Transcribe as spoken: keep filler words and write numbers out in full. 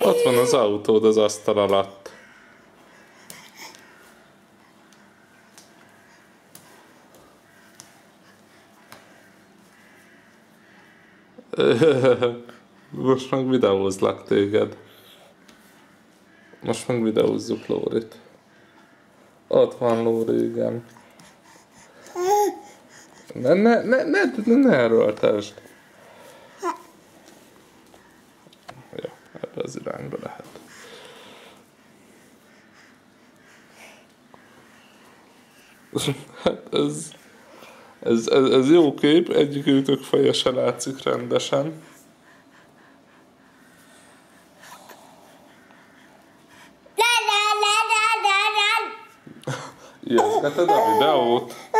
Ott van az autód az asztal alatt. Most meg videózlak téged. Most meg videózzuk Lórit. Ott van Lóri, igen. Ne, ne, ne, ne, ne, ne erőltesd. Ja, ebbe az irányba lehet. Hát ez, ez, ez, ez jó kép, egyikőtök feje se látszik rendesen. Ijesztgeted a videót?